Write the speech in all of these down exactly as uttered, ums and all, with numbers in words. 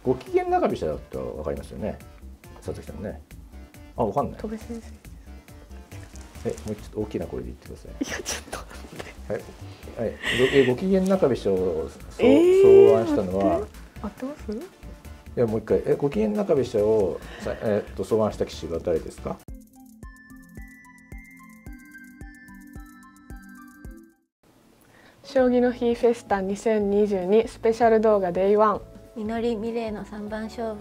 ご機嫌中飛車だったらわかりますよね。佐々木さんね。あ、わかんない。 戸辺先え、もうちょっと大きな声で言ってください。 生。いやちょっと待って。 はい。はい。え、ご機嫌中飛車をえー草案したのは。 合ってます？ いやもう一回。え、ご機嫌中飛車をさえっと草案した棋士は誰ですか？ 将棋の日フェスタにせんにじゅうにスペシャル動画デイワン。 みのりみれいの三番勝負。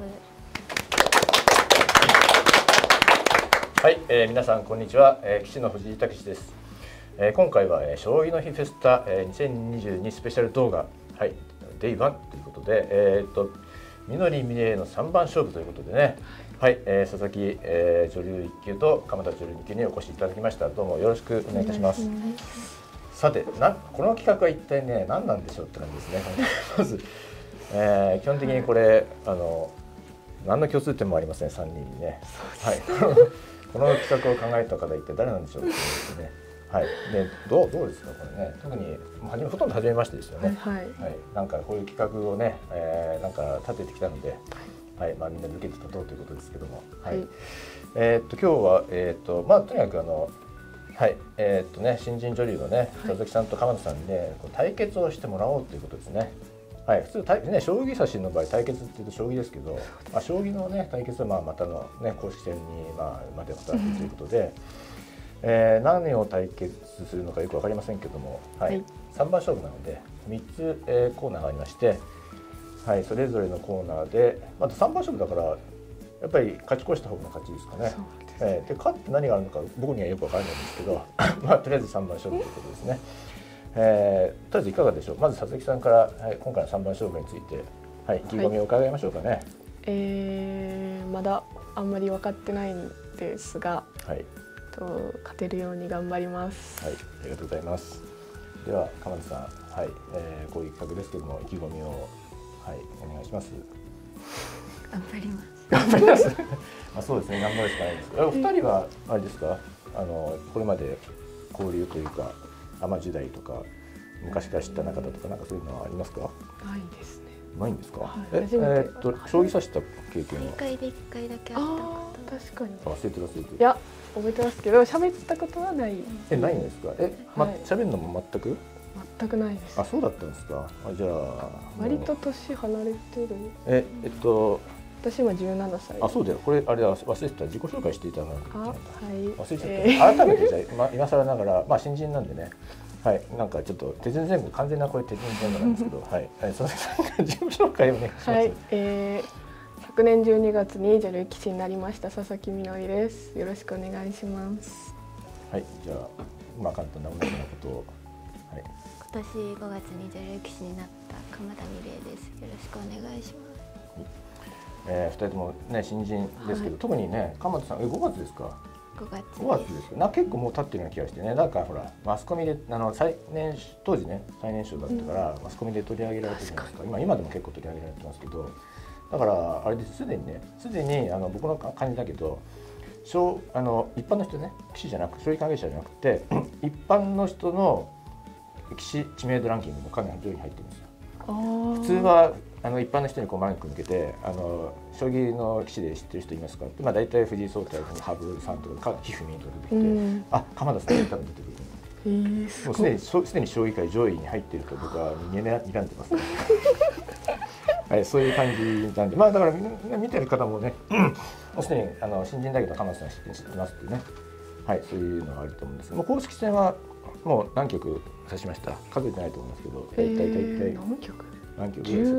はい、えー、皆さんこんにちは、えー、棋士の藤井猛です、えー、今回は、えー、将棋の日フェスタ、えー、にせんにじゅうにスペシャル動画、はい、デイワンということで、えー、っとみのりみれいの三番勝負ということでね、はい、えー、佐々木、えー、女流いっ級と鎌田女流に級にお越しいただきました。どうもよろしくお願いいたします。さてな、この企画は一体ね何なんでしょうって感じですね。まず、えー、基本的にこれあの何の共通点もありません、さんにんにね。はい。この企画を考えた方一体誰なんでしょうってですね。はい。でどうどうですかこれね。特にはじめほとんど初めましてですよね。 はい。 はい。なんかこういう企画をね、えー、なんか立ててきたので、はい。まあみんなで受けて立とうということですけども、はい。はい、えー、っと今日はえー、っとまあとにかくあのはいえー、っとね新人女流のね佐々木さんと鎌田さんにねこう対決をしてもらおうということですね。はい、普通対、ね、将棋指しの場合対決っていうと将棋ですけど、まあ、将棋の、ね、対決はまあまたの、ね、公式戦に、まあ、までまたということで、えー、何を対決するのかよく分かりませんけども、はいはい、さんばん勝負なのでみっつ、えー、コーナーがありまして、はい、それぞれのコーナーでまたさんばん勝負だからやっぱり勝ち越した方が勝ちですかね。えー、で勝って何があるのか僕にはよく分からないんですけどまあ、とりあえずさんばん勝負ということですね。えー、とりあえずいかがでしょう。まず佐々木さんから、はい、今回のさんばん勝負について、はい、意気込みを伺いましょうかね。はい、 えー、まだあんまり分かってないんですが、はい、と勝てるように頑張ります。 はい、ありがとうございます。では鎌田さん、はい、えー、こういう企画ですけども意気込みを、はい、お願いします。 頑張ります。 頑張ります。あ、そうですね、頑張るしかないですけど、お二人はあれですか、あのこれまで交流というか。アマ時代とか昔から知った中だとかなんかそういうのはありますか？ ないですね。 ないんですか？ はい、 え、えー、っと将棋指した経験は？ 大会で一回だけあったこと。 確かに。 忘れて忘れてる。 いや覚えてますけど喋ったことはない。 え、ないんですか？え、ま喋るのも全く？ 全くないです。 あ、そうだったんですか？あ、じゃあ割と年離れてる。 え、えっと。 私今じゅうななさい。 あ、そうだよ。これあれ忘れてた。自己紹介していただかなきゃいけない。 はい。 忘れちゃった。えー、改めてじゃあ、まあ、今更ながらまあ新人なんでね。はい、なんかちょっと手順全部完全なこれ手順全部なんですけど、はい、佐々木さんが自己紹介をお願いします。 はい、えー、昨年じゅうにがつに女流棋士になりました佐々木みのりです。よろしくお願いします。 はい、じゃあまあ簡単な同じようなことを、はい。 今年ごがつに女流棋士になった鎌田みれいです。よろしくお願いします。 はい、えー、ふたりともね新人ですけど、はい、特にね鎌田さんえごがつですか？ ごがつごがつですな。結構もう経ってるような気がしてね。なんかほらマスコミであの最年当時ね最年少だったから、うん、マスコミで取り上げられてるじゃないですか。今今でも結構取り上げられてますけど、だからあれですすでにねすでにあの僕の感じだけど、小あの一般の人ね棋士じゃなく将棋関係者じゃなくて一般の人の棋士知名度ランキングもかなり上位に入ってるんですよ。普通はあの一般の人にこうマイク向けてあの将棋の棋士で知ってる人いますかって、まあ、大体藤井聡太羽生さんとかひふみんとか出てきて、うん、あ鎌田さんが多分出てくると思う。えー、もうすでにすでに将棋界上位に入っていると僕はにらんでますね。はい、そういう感じなんで、まあだからみんな見てる方もね、もうすでにあの新人だけど鎌田さん知って知ってますってね、はい、そういうのがあると思うんですけど、もう公式戦はもう何局指しました？数えてないと思いますけど、大体大体何局？ 何局です？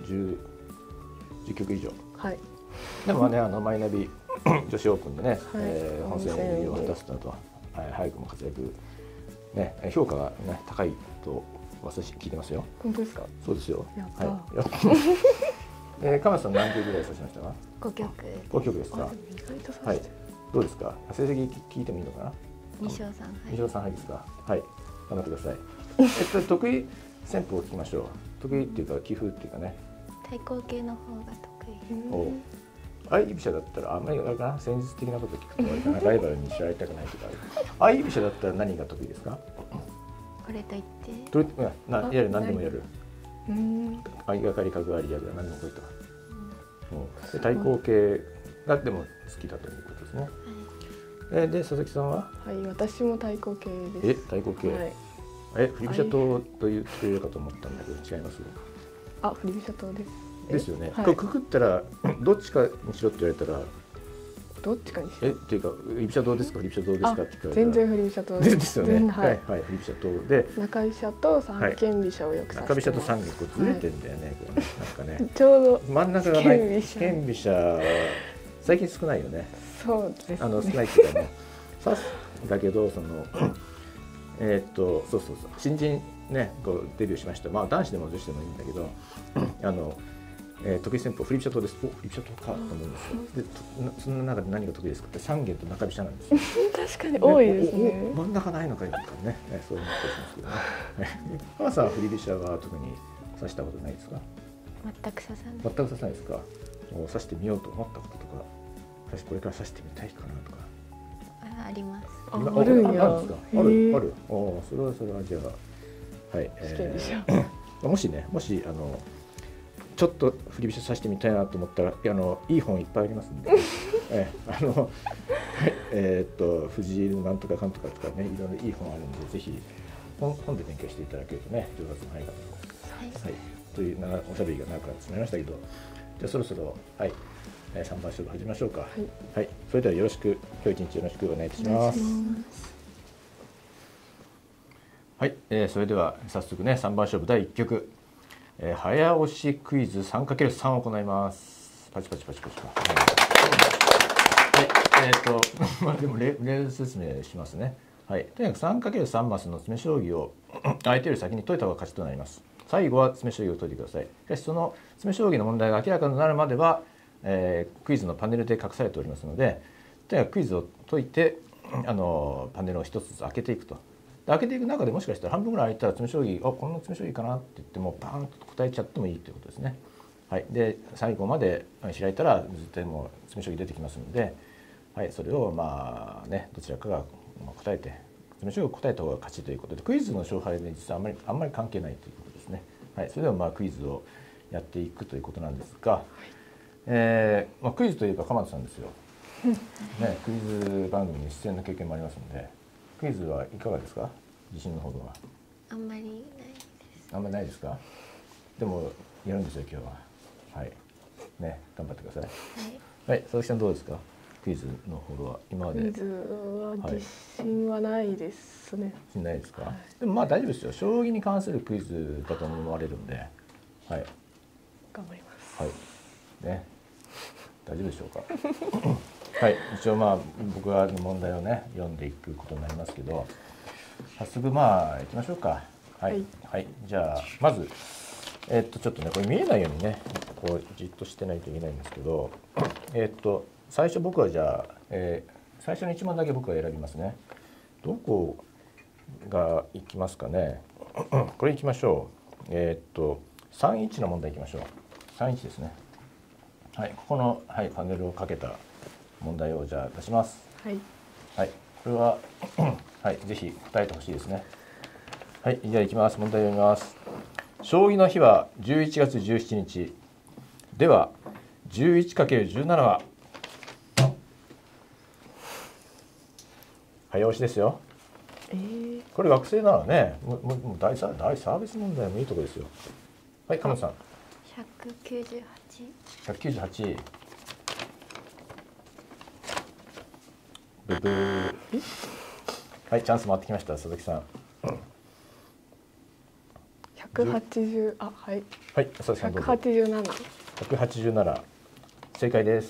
十十局以上。はい。でもねあのマイナビ女子オープンでね、はい、えー、本戦入りを果たすなど、はい、早くも活躍ね評価がね高いと私聞いてますよ。 本当ですか？ そうですよ。 やった。はい。 えー、鎌田さん何局ぐらい指しましたか？ 五局。 五局ですか？はい。どうですか？成績聞いてもいいのかな？ 二勝三敗。 二勝三敗ですか？はい。頑張ってください。えっと得意戦法を聞きましょう。得意っていうか棋風っていうかね。 対抗系の方が得意。 お。相居飛車だったらあんまりあれかな戦術的なこと聞くとあれかなライバルに知られたくないとかある。相居飛車だったら何が得意ですか？ これと言って。 どれなやる何でもやる。 うん。 相掛かり角換わりやる何でもこういった。 で対抗形がでも好きだということですね。えで佐々木さんは？ はい、私も対抗系です。 え対抗系。 はい、 え振り飛車党という人いるかと思ったんだけど違います？ あ、振り飛車党です。 ですよね。 はい、 これくくったらどっちかにしろって言われたら。 どっちかにしえっていうか振り飛車党ですか振り飛車党ですかって聞かれたら全然振り飛車党です。ですよね。 はい、 はい、振り飛車党で中飛車と三間飛車をよく指してます。 中飛車と三間こうずれてんだよね。これなんかね。 ちょうど真ん中がない四間飛車最近少ないよね。 そうですね。 あの少ないっていうかね。指すだけどそのえっとそうそうそう新人ねこうデビューしました。まあ男子でも女子でもいいんだけどあの。えー、得意戦法振り飛車党です。お振り飛車党かと思うんですよ。でとその中で何が得意ですかって三間と中飛車なんですよ。 確かに多いですね。 真ん中ないのかよとかね、ねそう思ったりしますけどね。浜さんは振り飛車は特に指したことないですか？ 全く指さない。 全く指さないですか？もう指してみようと思ったこととか、私これから指してみたいかなとか。 あ、あります。 あ、あるんや。 あるんですか？あるある。おそれはそれはじゃあはい。 えー、もしねもしあのちょっと振り飛車指してみたいなと思ったらあのいい本いっぱいありますんで、えあのはいえっと藤井のなんとかかんとかとかねいろいろいい本あるんでぜひ本本で勉強していただけるとね上達も早いかと思います。はい。というなおしゃべりが長くなってしまいましたけど、じゃあそろそろはい三番勝負始めましょうか。はい。はい。それではよろしく今日一日よろしくお願いいたします。はい。えー、それでは早速ね三番勝負だいいっ局。えー、早押しクイズ さんかけるさん を行います。パチパチパチパチパチ。はい、えっ、ー、と、まあでも例例説明しますね。はい、とにかく さんかけるさん マスの詰将棋を相手より先に解いた方が勝ちとなります。最後は詰将棋を解いてください。しかしその詰将棋の問題が明らかになるまでは、えー、クイズのパネルで隠されておりますので、とにかくクイズを解いて、あのパネルを一つずつ開けていくと。開けていく中でもしかしたら半分ぐらい開いたら詰将棋あこんな詰将棋かなって言ってもバーンと答えちゃってもいいということですね。はい、で最後まで開いたら絶対もう詰将棋出てきますので、はい、それをまあねどちらかが答えて詰将棋を答えた方が勝ちということでクイズの勝敗で実はあんまりあんまり関係ないということですね。はい、それではまあクイズをやっていくということなんですが、えーまあ、クイズというか鎌田さんですよ。ね、クイズ番組に出演の経験もありますので。クイズはいかがですか？自信のほどは。 あんまりないです。 あんまりないですか？でもやるんですよ今日は。はい。ね、頑張ってください。はい。はい、佐々木さんどうですか？クイズのほどは今まで。 クイズは自信はないですね。はい、 自信ないですか？はい、でもまあ大丈夫ですよ。将棋に関するクイズだと思われるんで。はい。 頑張ります。 はい。ね。大丈夫でしょうか？はい、一応まあ僕は問題をね読んでいくことになりますけど早速まあ行きましょうか。はい、はいはい、じゃあまずえー、っとちょっとねこれ見えないようにねこうじっとしてないといけないんですけどえー、っと最初僕はじゃあ、えー、最初のいち問だけ僕は選びますね。どこがいきますかね。これいきましょう。えー、っとさんいちの問題いきましょう。さんいちですね。はい、ここの、はい、パネルをかけた問題をじゃあ出します。 はい。 はい、これははいぜひ答えてほしいですね。はい、じゃあいきます。問題読みます。将棋の日はじゅういちがつじゅうしちにち。では じゅういちかけるじゅうなな は早押しですよ。 えー、 これ学生ならね、もうもう大サ大サービス問題もいいところですよ。はい、鎌田さん。 ひゃくきゅうじゅうはち。 ひゃくきゅうじゅうはち。ブブー。はい、チャンス回ってきました、鈴木さん。 ひゃくはちじゅう、あ、はい。 はい、鈴木さんどうぞ。 ひゃくはちじゅうなな。 ひゃくはちじゅうなな。正解です。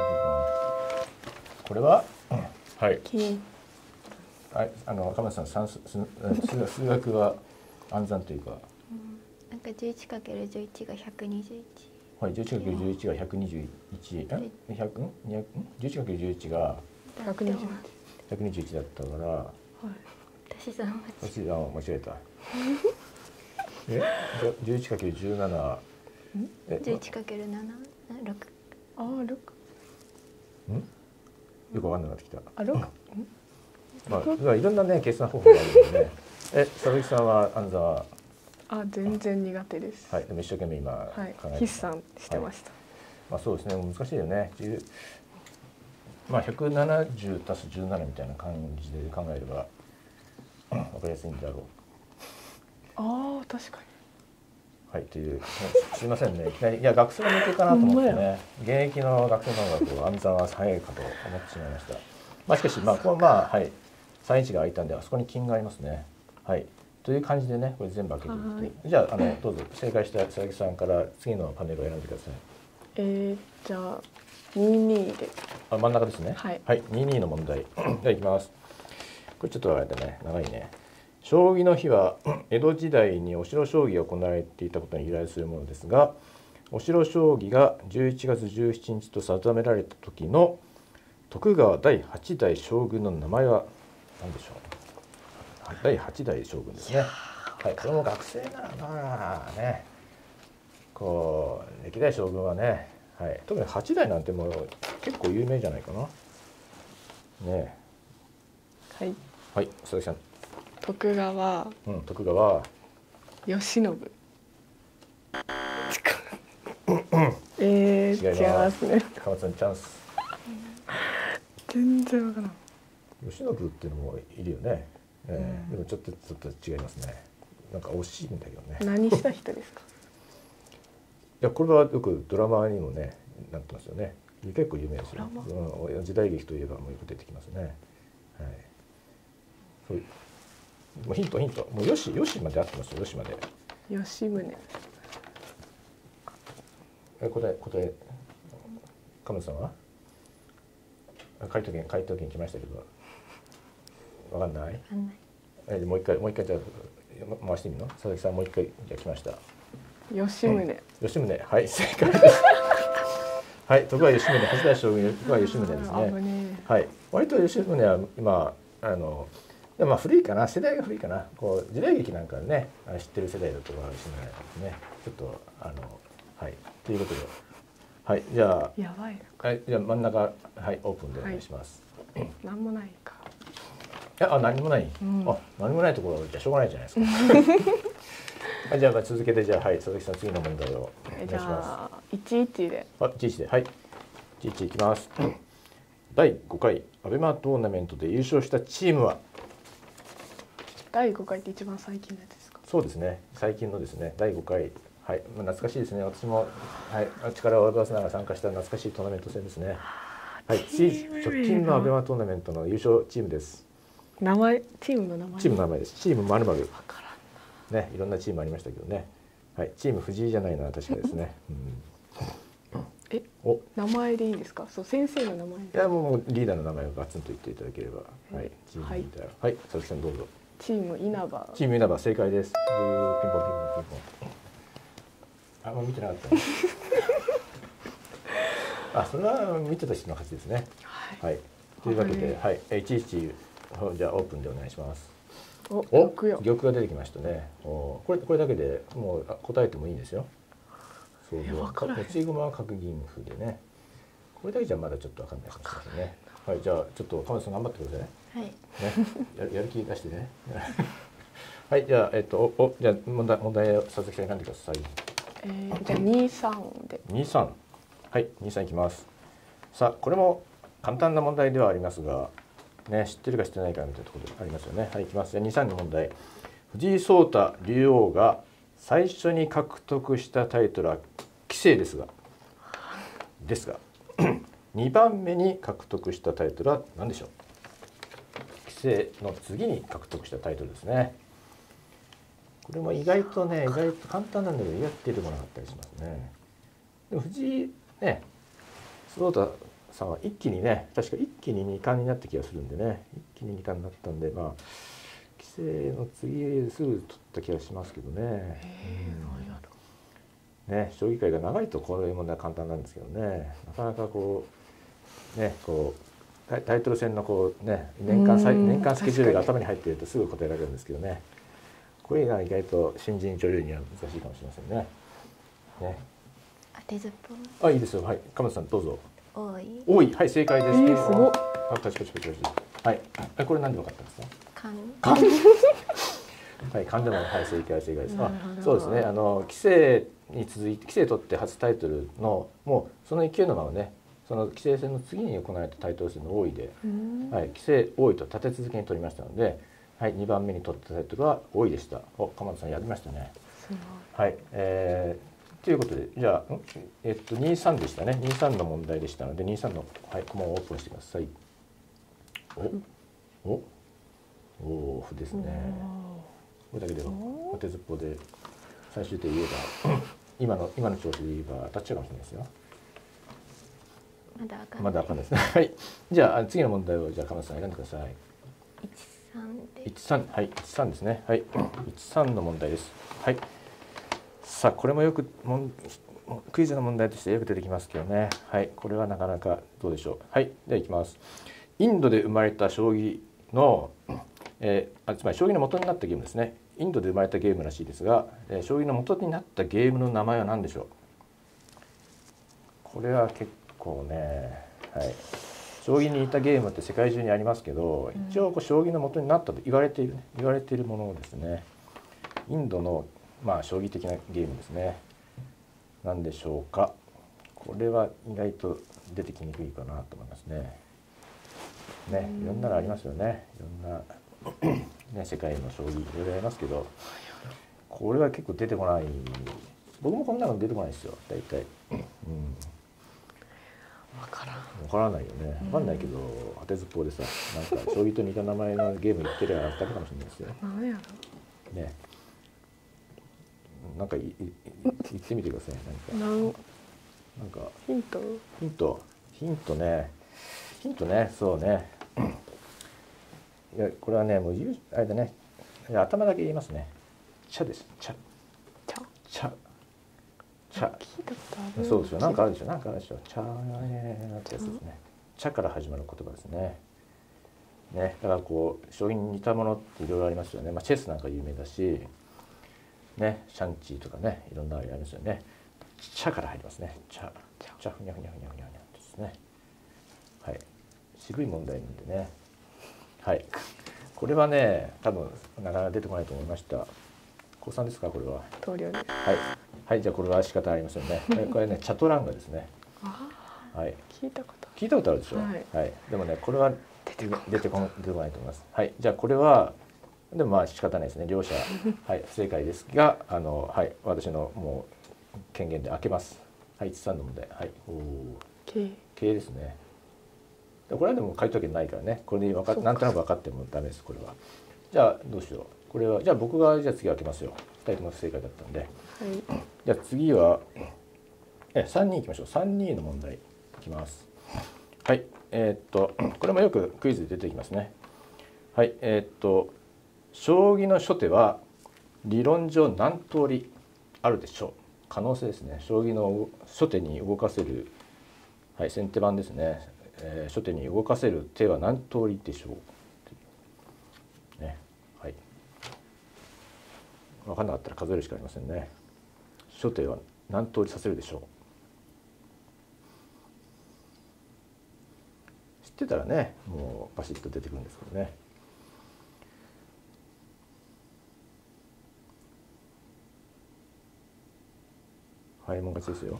これは、はい。 金。 はい、あの鎌田さん、算数、数数学は暗算というか。 うん、なんかじゅういちかけるじゅういちがひゃくにじゅういち。 はい、じゅういちかけるじゅういちがひゃくにじゅういち、え、百、にひゃく、じゅういちかけるじゅういちがひゃくにじゅういち。 ひゃくにじゅういちだったから。はい。 足し算間違足し算を間違えた。え、じゅういちかけるじゅうなな。 え、じゅういちかけるなな、六。 あ、六。 ん？よくわかんなくなってきた。 あ、六。 まあ、いろんなね計算方法があるので、ね、え、佐々木さんは暗算は？ あ、全然苦手です。 はい、でも一生懸命今、 はい、 考えて筆算してました。 はまあそうですね、難しいよね。まあひゃくななじゅうたすじゅうななみたいな感じで考えれば分かりやすいんだろう。 ああ確かに。 はいという、すみませんね、いきなりいや学生向けかなと思ってね、現役の学生の音楽を暗算は早いかと思ってしまいました。まあしかしまあこれはまあはいさんいちが空いたんであそこに金がありますね。はいという感じでね、これ全部開けていって、じゃああのどうぞ正解した佐々木さんから次のパネルを選んでください。 えー、じゃあにじゅうにで。 あ、真ん中ですね。 はい、 はい、にじゅうにの問題じゃあいきます。これちょっとあれだね、長いね。将棋の日は江戸時代にお城将棋が行われていたことに由来するものですが、お城将棋がじゅういちがつじゅうしちにちと定められた時の徳川だいはちだい将軍の名前は何でしょう。だいはちだい将軍ですね。はい、これも学生ならまあね、こう歴代将軍はね、はい、特にはちだいなんてもう結構有名じゃないかな。ねはい。 はい、佐々木さん。 徳川。 うん、徳川。 慶喜。えー、違いますね。 川さんチャンス。 全然わからん。 慶喜っていうのもいるよね。えー、でもちょっとちょっと違いますね。なんか惜しいんだけどね。 何した人ですか。 いやこれはよくドラマにもねなってますよね。結構有名ですよ。うん、時代劇といえばもうよく出てきますね。はい。そういうもうヒントヒントもうよしよしまで合ってますよ。よしまで。 吉宗。 え答え答え亀田さんは？回答権回答権来ましたけど。わかんない。わかんない。 えもう一回もう一回じゃあ回してみるの？佐々木さんもう一回じゃあ来ました。 吉宗、うん、 吉宗はい正解です。はい、徳川吉宗はちだい将軍徳川吉宗ですね。はい、割と吉宗は今あのでもまあ古いかな、世代が古いかな。こう時代劇なんかね知ってる世代だとか吉宗ですね。ちょっとあのはいということで、はいじゃあやばいはいじゃあ真ん中はいオープンでお願いします。 はい、なんもないか。 いやあ何もない。うん、あ何もないところじゃしょうがないじゃないですか。はい、じゃあ続けてじゃあはい佐々木さん次の問題をお願いします。 いちいちで。 あいちいちではいいちいちいきます。だいごかいアベマトーナメントで優勝したチームは。 だいごかいって一番最近のやつですか。 そうですね最近のですねだいごかいはい懐かしいですね。私もはい力を及ばせながら参加した懐かしいトーナメント戦ですね。はい直近のアベマトーナメントの優勝チームです。 名前チームの名前。 チームの名前です。チームまるまる。ね、いろんなチームありましたけどね。はい、チーム藤井じゃないな確かですね。 うん、え、お名前でいいんですか。そう先生の名前。いやもうリーダーの名前をガツンと言っていただければ。はい、チームリーダー。はい、佐々木さんどうぞ。 チーム稲葉。 チーム稲葉正解です。ピンポンピンポンピンポンピンポン。あんま見てなかった。あ、それは見てた人の勝ちですね。はい。はい、というわけで、はい、いちいちじゃあオープンでお願いします。 お、 お玉が出てきましたね。おこれこれだけでもう答えてもいいんですよ。そうそう。持ち駒は角銀歩でね。これだけじゃまだちょっとわかんないかもしれませんね。はい、じゃあちょっと亀田さん頑張ってください。 はい。 ね、ややる気出してね。はい、じゃあえっとおおじゃあ問題問題を佐々木さん選んでください。 えー、じゃあにさんで。 にさん。はい、にさんいきます。さあこれも簡単な問題ではありますが。ね、知ってるか知ってないかみたいなところありますよね。はい、いきます。じゃあにさんの問題。藤井聡太竜王が最初に獲得したタイトルは棋聖ですが、ですがにばんめに獲得したタイトルは何でしょう。棋聖の次に獲得したタイトルですね。これも意外とね、意外と簡単なんだけど意外と出てこなかったりしますね。でも藤井ね、聡太さんは一気にね、確か一気に二冠になった気がするんでね、一気に二冠になったんで、まあ棋聖の次すぐ取った気がしますけどね。うん、ね、将棋界が長いとこういう問題は簡単なんですけどね、なかなかこうね、こうタイタイトル戦のこうね、年間年間スケジュールが頭に入っているとすぐ答えられるんですけどね、これが意外と新人女優には難しいかもしれませんね。ね。 当てずっぽ。あ、いいですよ。はい、亀田さんどうぞ。 多い。 多い、はい、正解です。 えー、すごい。 あ、パチパチパチパチ。はい。あ、これなんで分かったんですか。 勘。 勘。 はい、勘でもはい正解正解です。あ、そうですね。あの棋聖に続いて棋聖取って初タイトルのもうその勢いのままね、その棋聖戦の次に行われたタイトル戦の王位で、はい、棋聖王位と立て続けに取りましたので、はい、にばんめに取ったタイトルは王位でした。お、鎌田さんやりましたね。はい、えー、ということでじゃあえっとにじゅうさんでしたね。にじゅうさんの問題でしたのでにじゅうさんのはい駒をオープンしてください。お、お、お歩ですね。これだけでお手ずっぽで最終的に言えば今の今の調子で言えば当たっちゃうかもしれないですよ。 まだわかんない。 まだわかんないですね。はい。じゃあ次の問題をじゃあ鎌田さん選んでください。 一三で。 一三はい一三ですね。はい一三の問題です。はい。さあこれもよくもんクイズの問題としてよく出てきますけどね。はい、これはなかなかどうでしょう。はい、ではいきます。インドで生まれた将棋の、えー、あつまり将棋の元になったゲームですね。インドで生まれたゲームらしいですが、えー、将棋の元になったゲームの名前は何でしょう。これは結構ね、はい、将棋に似たゲームって世界中にありますけど、一応こう将棋の元になったと言われている、ね、言われているものですね。インドのまあ将棋的なゲームですね。何でしょうか。これは意外と出てきにくいかなと思いますね。ね、いろんなのありますよね。いろんなね世界の将棋いろいろありますけど、これは結構出てこない。僕もこんなの出てこないですよ。大体。うん。 わからん。 わからないよね。わかんないけど、当てずっぽうでさ、なんか将棋と似た名前のゲーム言ってりゃ当たるかもしれないですよ。 何やろ。 ね。なんかいい言ってみてください。 ななんか。 んなんかヒント。 ヒント。ヒントね。ヒントね。そうね。いやこれはねもう言うあれだね。いや頭だけ言いますね。茶です。茶。 茶。 茶。茶。 聞いたことある。 そうですよ。なんかあるでしょ。なんかあるでしょ。茶ねってやつですね。茶から始まる言葉ですね。ね、だからこう将棋に似たものっていろいろありますよね。まあチェスなんか有名だし、ね、シャンチーとかね、いろんなありますよね。茶から入りますね。茶。茶ふにゃふにゃふにゃふにゃふにゃですね。はい。渋い問題なんでね。はい。これはね、多分なかなか出てこないと思いました。高さんですかこれは。 投了です。 はい。はい、じゃあこれは仕方ありませんね。これね、チャトランガですね。はい。 聞いたこと。 聞いたことあるでしょ。 はい。 はい、でもね、これは出てこ出てこないと思います。はい。じゃあこれはでもまあ仕方ないですね。両者はい不正解ですが、あのはい私のもう権限で開けます。はい、一三の問題。はい。おお。 K。 K ですね。これはでも回答権ないからね。これで分かなんとなく分かってもダメです。これは。じゃあどうしよう。これはじゃあ僕がじゃあ次開けますよ。ふたりとも不正解だったんで。はい。じゃあ次はえさんにいきましょう。さんにの問題いきます。はい。えー、っとこれもよくクイズで出てきますね。はい。えー、っと将棋の初手は理論上何通りあるでしょう。可能性ですね。将棋の初手に動かせる、はい、先手番ですね。えー、初手に動かせる手は何通りでしょう。ね、はい。分かんなかったら数えるしかありませんね。初手は何通りさせるでしょう。知ってたらね、もうバシッと出てくるんですけどね。はい、もう勝ちですよ。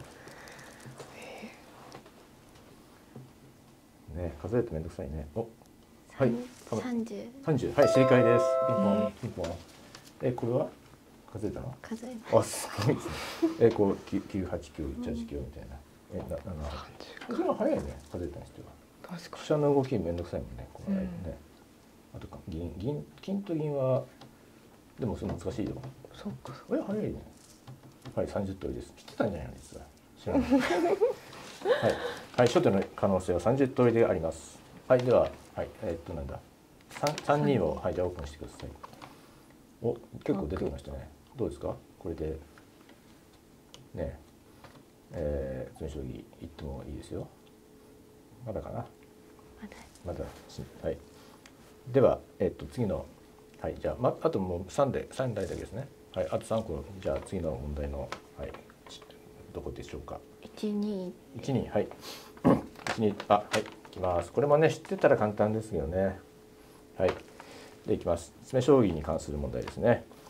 ね、数えてめんどくさいね。お、はい。 三十。 三十、はい、正解です。ピンポン、ピンポン。え、これは数えたの？ 数えまあ、すごいですね。え、こう九九八九一八九みたいな。え、な七。それは早いね。数えたにしては。 確かに。 飛車の動きめんどくさいもんね。この間ね。あとか銀銀金と銀はでもそれ難しいよ。 そっか。 え、早いね。はい、三十通りです。知ってたんじゃないの実は。知らない。はい、はい、初手の可能性は三十通りであります。はい、では、はい、えー、っとなんだ。三三人をはいじゃあオープンしてください。お、結構出てきましたね。どうですか？これでね、えー、詰将棋行ってもいいですよ。まだかな。まだ。はい。では、えー、っと次のはいじゃあまあともう三で三台だけですね。はい、あと三個じゃあ次の問題のはいどこでしょうか。 一二。 一二はい。一二あはいいきます。これもね知ってたら簡単ですけどね。はい。でいきます。詰将棋に関する問題ですね。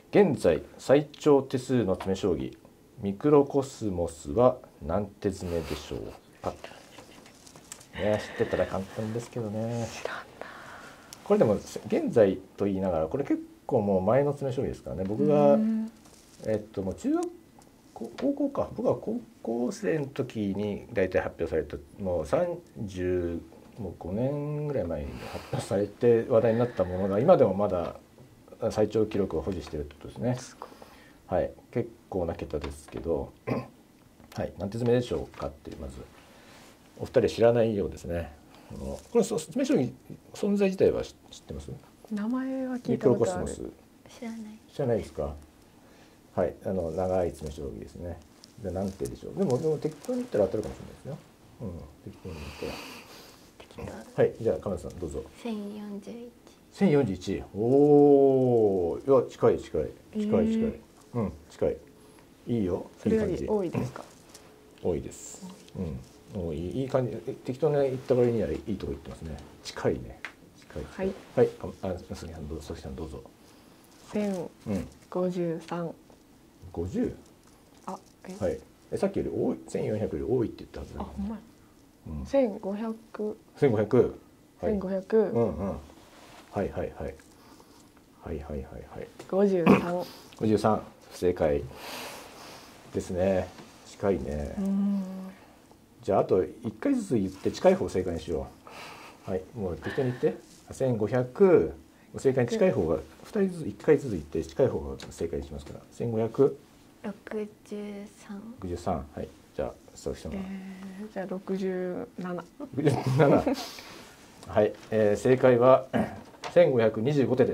現在最長手数の詰将棋ミクロコスモスは何手詰めでしょうか。ね、知ってたら簡単ですけどね。これでも現在と言いながらこれ結構もう前の詰将棋ですからね。僕がえっともう中学高校か僕は高校生の時に大体発表されたもうさんじゅうごねんぐらい前に発表されて話題になったものが今でもまだ最長記録を保持しているってことですね。はい、結構な桁ですけど、はい、何手詰めでしょうかってまずお二人知らないようですね。これ詰将棋存在自体は知ってます？ 名前は聞ミいたことある。 知らない。 知らないですか？はい、あの長い詰将棋ですね。で何手でしょう。でもでも適当に言ったら当たるかもしれないですよ。うん、適当に言ったら。はい、じゃあ鎌田さんどうぞ。 千四十一。 千四十一。おお、いや近い近い近い近い。えー、うん近い。いいよ。 それより多いですか？ 多いです。うん、多いいい感じ。適当に言った割にはいいとこ言ってますね。近いね。近い。はい。はい。あ、鈴木さんどうぞ。鈴木さんどうぞ。 千五十三。 五十。あ、はい。えさっきより多い。千四百より多いって言ったはずだ、ね。あ、ほんまや。 千五百。 千五百。 千五百。 うんうん。はいはいはい。はいはいはいはい。 五十三。 五十三。不正解ですね。近いね。じゃああと一回ずつ言って近い方正解にしよう。はい、もう適当に言って。千五百。正解に近い方が二人ずつ一回ずつ言って近い方が正解にしますから。千五百。 六十三。 六十三。はい。じゃあ佐々木さんは。 えー、じゃあ六十七。 六十七。はい、えー、正解は千五百二十五手です。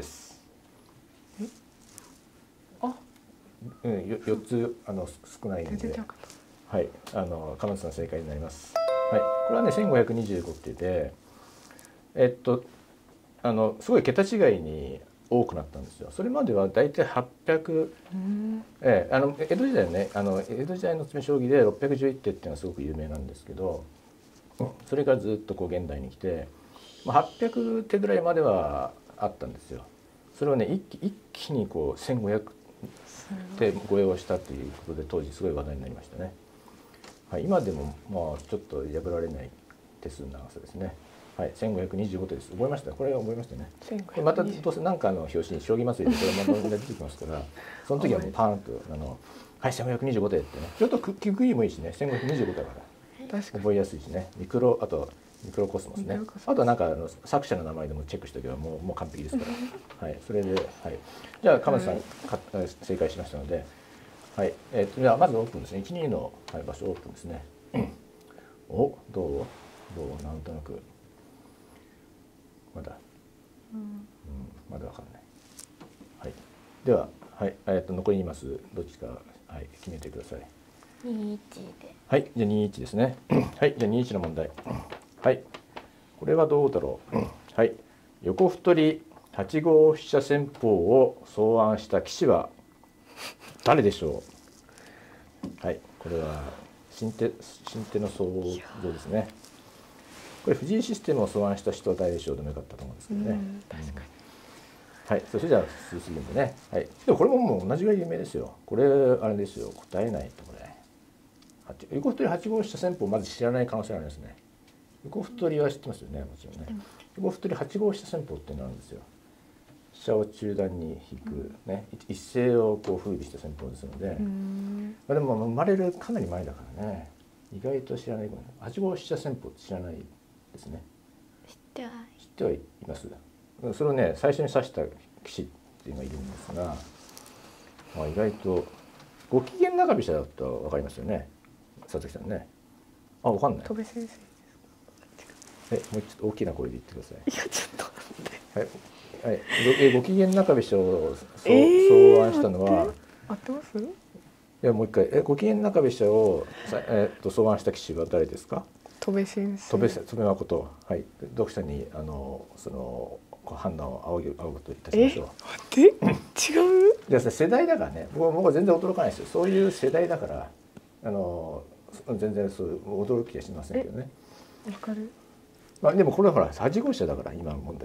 あ、うん、よ四つあの少ないんで、はい、あの鎌田さん正解になります。はい、これはね千五百二十五手で、えっとあのすごい桁違いに多くなったんですよ。それまではだいたいはっぴゃく、えー、あの江戸時代ね、あの江戸時代の詰将棋でろっぴゃくじゅういち手っていうのはすごく有名なんですけど、それからずっとこう現代に来て。はっぴゃく手ぐらいまではあったんですよ。それをね一気一気にこうせんごひゃく手超えをしたということで当時すごい話題になりましたね。はい、今でもまあちょっと破られない手数の長さですね。はい、千五百二十五手です。覚えました。これ覚えましたね。これまたどうせ何かの表紙に将棋祭りでこれまた出てきますから、その時はもうパーンとあのはい千五百二十五手ってね、ちょっと聞く意もいいしね、千五百二十五だから覚えやすいしね。ミクロあとミクロコスモスね。あとなんかあの作者の名前でもチェックしておけばもうもう完璧ですから。はい、それではい。じゃあ鎌田さんか正解しましたので、はい。えっとではまずオープンですね。一二のはい場所オープンですね。お、どうどうなんとなくまだうんまだわかんない。はい。でははいえっと残りいますどっちかはい決めてください。 二一で。 はい、じゃあ二一ですね。はい、じゃあ二一の問題。はい、これはどうだろう。はい、横太り八号飛車戦法を草案した棋士は誰でしょう。はい、これは新手新手の想像ですね。これ藤井システムを草案した人は誰でしょうでもよかったと思うんですけどね。 確かに。 はい、そしてじゃあ進むんでね。はい、でもこれももう同じぐらい有名ですよ。これあれですよ。答えないとこれ。横太り八号飛車戦法をまず知らない可能性がありますね。横太りは知ってますよね、もちろんね。横太り八号飛車戦法っていうのがあるんですよ。飛車を中段に引くね、一斉をこう封備した戦法ですので、まあでも生まれるかなり前だからね。意外と知らないかも。八号飛車戦法って知らないですね。 知っては知ってはいます。それをね最初に指した棋士っていうのがいるんですが、まあ、意外とご機嫌中飛車だと分かりますよね。佐々木さんね。あ、わかんない。 戸辺先生ですか。 え、もうちょっと大きな声で言ってください。 いやちょっと待って。 はい、はい、え、ご機嫌中飛車を草案したのは。 合ってます？いや、もう一回、え、ご機嫌中飛車をさ、えっと草案した棋士は誰ですか？ 戸辺先生。 戸辺、戸辺誠。はい、読者にあのその判断を仰ぐ仰ぐといたしましょう。 え、待って、違う？ じゃあ世代だからね。僕僕は全然驚かないですよ。そういう世代だから。あの全然そう驚きはしませんけどね。 わかる。 まあでもこれはほらはち号車だから今の問題は。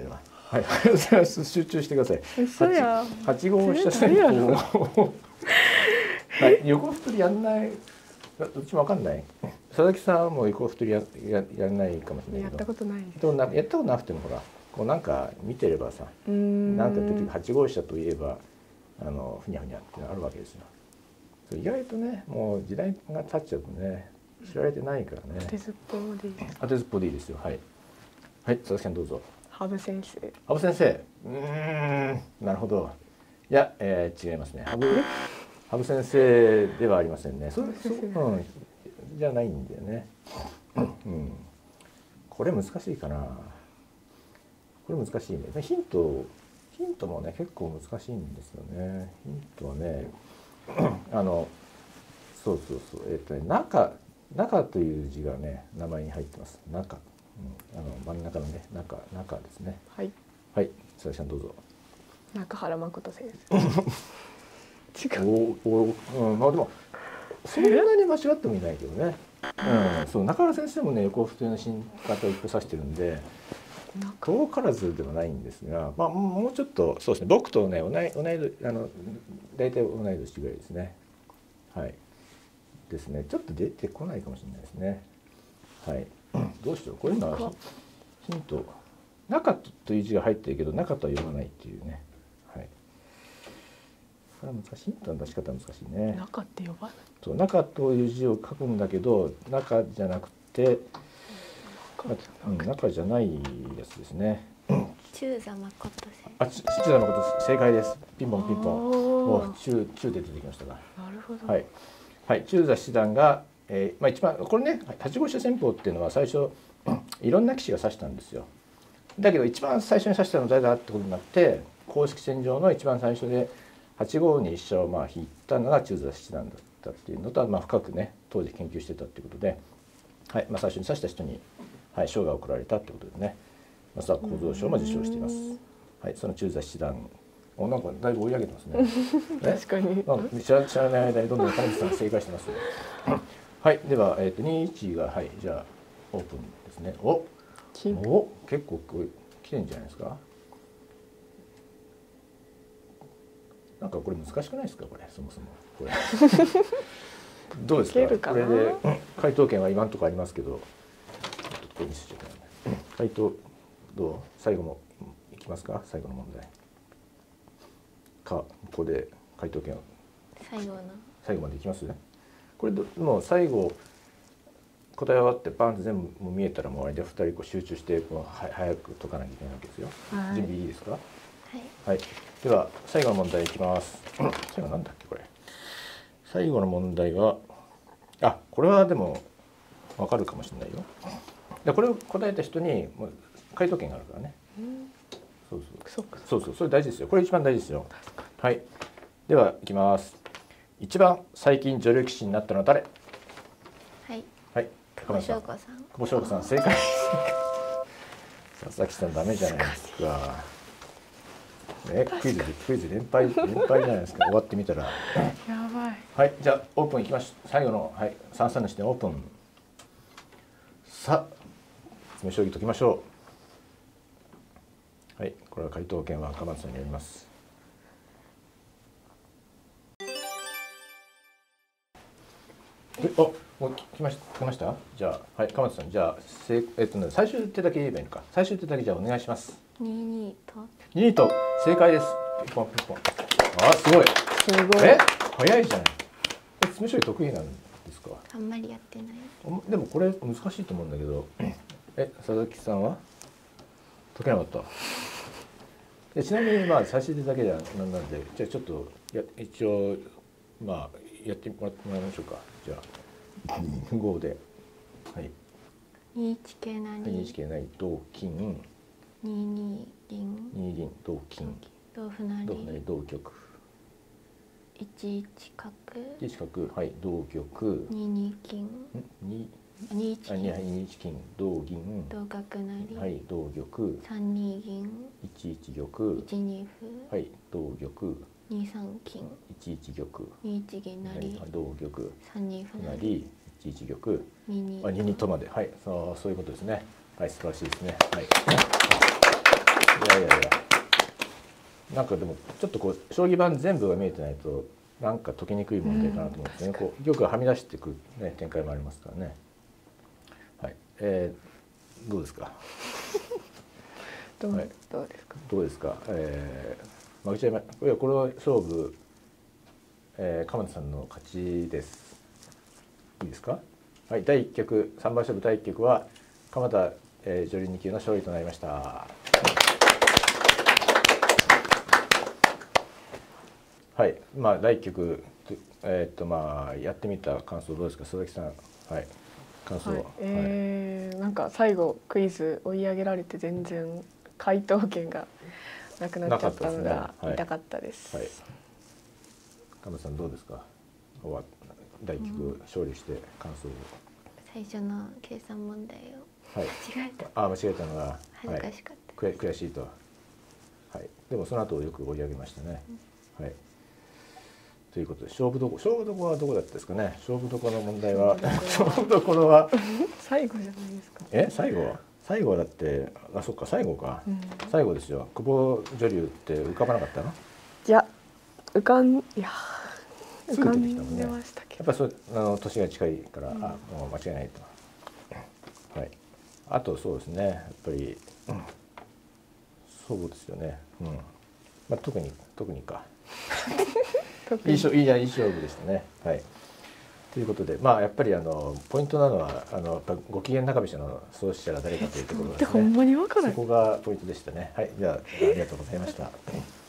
はい集中してください。 嘘や。 はち号車戦法をはい横太りやんない。どっちもわかんない。佐々木さんも横太りやややらないかもしれないけど。 やったことない。 でもなやったことなくてもほらこうなんか見てればさ、なんか出てくるはち号車といえばあのふにゃふにゃってあるわけですよ。意外とねもう時代が経っちゃうとね知られてないからね。 当てずっぽうでいいです。 当てずっぽうでいいですよ。はいはい佐々木さんどうぞ。 羽生先生。 羽生先生。うーんなるほど。いや、えー、違いますね。羽生羽生先生ではありませんね。そうそううんじゃないんだよね。うん。これ難しいかな。これ難しいね。ヒントヒントもね結構難しいんですよね。ヒントはねあのそうそうそうえっ、ー、とね中中という字がね名前に入ってます。中、うん、あの真ん中のね中中ですね。 はいはい佐々木さんどうぞ。 中原誠先生。 違う。おお、うん、まあでもそんなに間違ってもいないけどね。うん、そう中原先生もね横太りの進化をいっぱい指してるんで遠からずではないんですが、まあもうちょっとそうですね僕とね同い同いあの大体同い年ぐらいですね。はいですねちょっと出てこないかもしれないですね。はいどうしようこういうのはヒント中という字が入ってるけど中とは読まないっていうね。はいこれは難しい。ヒントの出し方は難しいね。 中って呼ばない。 そう中という字を書くんだけど中じゃなくてうん、中じゃないやつですね。 中座誠先あ、中座誠正解です。ピンポンピンポン。もう中中で出てきましたが。 なるほど。 はい。はい、中座七段が、えー、まあ一番これね、はち号車戦法っていうのは最初いろんな棋士が指したんですよ。だけど一番最初に指したのは誰だってことになって、公式戦上の一番最初ではち号に飛車をまあ引いたのが中座七段だったっていうのと、まあ深くね当時研究してたっていうことで、はい、まあ最初に指した人にはい、賞が贈られたということでね、まずは構造賞も受賞しています。はい、その中座七段、おなんかだいぶ追い上げてますね。 確かに。 ね知ら知らない間にどんどん金光さん正解してます、ね。はい、ではえっ、ー、とにじゅういちがはいじゃあオープンですね。お、お結構来てんじゃないですか。なんかこれ難しくないですかこれそもそもこれ。どうですか。これで回答権は今のところありますけど。回答どう最後もいきますか最後の問題かここで回答権を最後の最後までいきます。これもう最後答え終わってバンと全部もう見えたらもうあれでふたりこう集中してこうは早く解かなきゃいけないわけですよ。はい、準備いいですか。はい、はい、では最後の問題いきます。最後なんだっけこれ。最後の問題はあこれはでもわかるかもしれないよ。でこれを答えた人にもう回答権があるからね。うん、そうそうそうそうそれ大事ですよ。これ一番大事ですよ。はい。ではいきます。一番最近女流棋士になったのは誰？ はい。 はい。 久保翔子さん。 久保翔子さん正解。佐々木さんダメじゃないですか。ねクイズクイズ連敗連敗じゃないですか。終わってみたら。やばい。 はい。じゃあオープンいきましょう。最後のはい三々の視点オープン。さあ。詰将棋解きましょう。はい、これは回答権は赤松さんにあります。え、あ、もう来ました。来ました。じゃあ、はい、赤松さん、じゃあ、せえっとね、最終手だけ言えばいいのか。最終手だけじゃあお願いします。 二二と。 二二と正解です。ピンポンピンポン。あ、すごい。 すごい。 え、早いじゃない。え、詰将棋得意なんですか。 あんまりやってない。 でもこれ難しいと思うんだけど。え、佐々木さんは解けなかった。でちなみにまあ最終手だけじゃなんなんで、じゃあちょっとや一応まあやってもらってもらいましょうか。じゃあごで、はい。 二一桂成。 二一桂成同金。 二二銀。 二銀同金。 同歩成。 同歩成同玉。 一一角。 一一角はい同玉。 二二金。 二二一金。 二一金同銀。 同角成。 はい同玉。 三二銀。 一一玉。 一二歩。 はい同玉。 二三金。 一一玉。 二一銀成。 はい同玉。 三二歩成。一一玉。 二二。 あ二二とまではいそうそういうことですね。はい素晴らしいですね。はい。 いやいやいや。なんかでもちょっとこう将棋盤全部が見えてないとなんか解きにくい問題かなと思うんですね。こう玉がはみ出してくる、ね、展開もありますからね。はい。えー、どうですか。 どう、 はい、 どうですか。 どうですか。えー、負けちゃいま。いやこれは勝負、えー、鎌田さんの勝ちです。いいですか。はい。だいいっ局さんばん勝負だいいっ局は鎌田、えー、女流に級の勝利となりました。はい、まあだいいっ局、えー、っとまあやってみた感想どうですか、佐々木さん。はい、感想は。はい、 えー、なんか最後クイズ追い上げられて全然回答権がなくなっちゃったのが痛かったです。 はい。鎌田さんどうですか。だいいっ局勝利して感想を。 最初の計算問題を間違えた。 あ、間違えたのが恥ずかしかった。 はい、悔しいと。はい。でもその後よく追い上げましたね。うん、はい。ということで勝負どこ勝負どころはどこだったですかね。勝負どころの問題は勝負どころは最後じゃないですか。 え最後最後はだってあそっか最後か、うん、最後ですよ。久保女流って浮かばなかったの？ いや浮かんいや浮かんでましたけど、やっぱりそうあの年が近いから、うん、あもう間違いないと。はい。あとそうですねやっぱり、うん、そうですよね。うん。まあ特に特にか。いい勝いいいい勝負でしたね。はい。ということで、まあやっぱりあのポイントなのはあのやっぱご機嫌中飛車の創始者が誰かというところですね。 ほんまに分からない。 そこがポイントでしたね。はい。じゃあありがとうございました。